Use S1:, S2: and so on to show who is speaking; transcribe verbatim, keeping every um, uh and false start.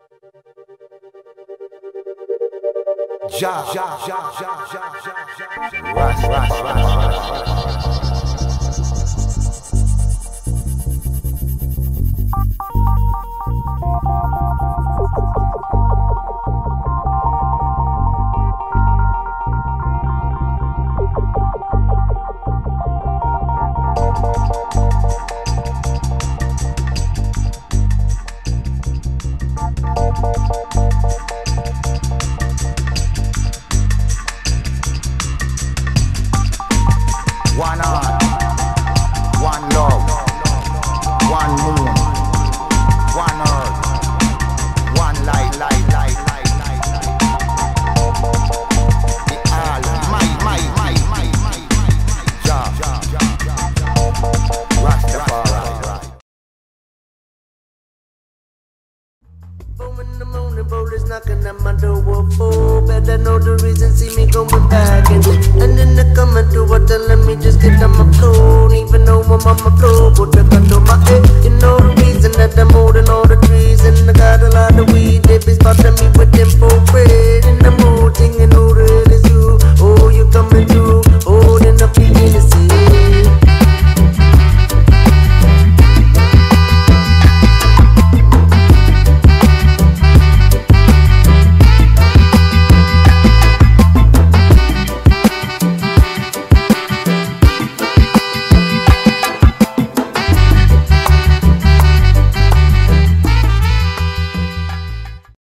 S1: Ja, ja, ja, ja, ja, ja, Ras, ras, ras. One heart, one love, one moon, one earth, one light, light, light, light, light, light. The all, my, my, my, my, my, Jah, Rastafari.
S2: Four in the morning, police knocking at my door. Four, better know the reason. See me going back and and then they come and do what telling me just get on my floor. Even though I'm on my floor, but they got on my head. You know the reason that I'm holding all the trees and I got a lot of weed. They be spotting me